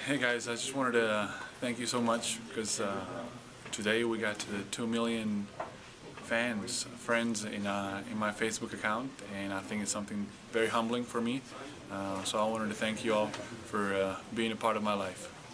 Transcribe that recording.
Hey guys, I just wanted to thank you so much because today we got to the 2 million friends in my Facebook account, and I think it's something very humbling for me. So I wanted to thank you all for being a part of my life.